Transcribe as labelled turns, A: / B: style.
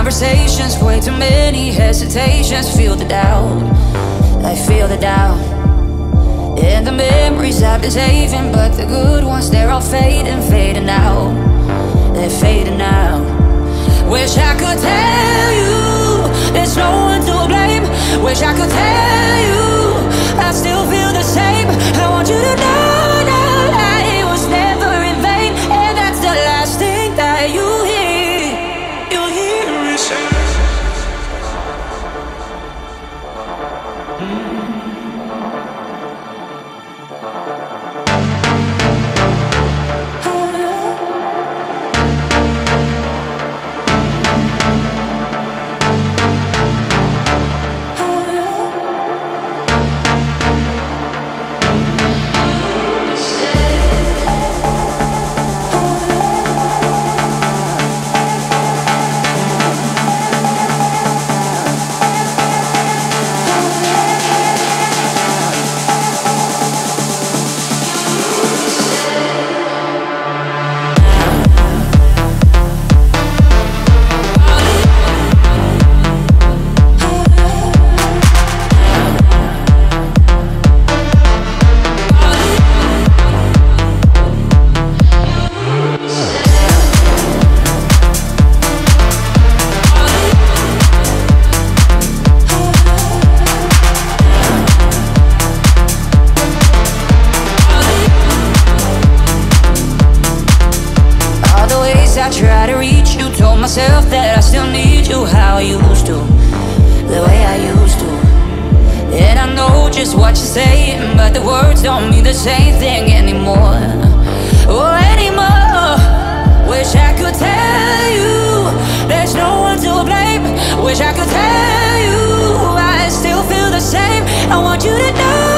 A: conversations, way too many hesitations. Feel the doubt, I feel the doubt. And the memories I've been saving, but the good ones, they're all fading, fading out. They're fading out. Wish I could tell you there's no one to blame. Wish I could tell you I still feel the same. I want you to know that it was never in vain. And that's the last thing that you hear. You'll hear me say. I try to reach you, told myself that I still need you how I used to, the way I used to. And I know just what you're saying, but the words don't mean the same thing anymore. Oh, anymore. Wish I could tell you there's no one to blame. Wish I could tell you I still feel the same. I want you to know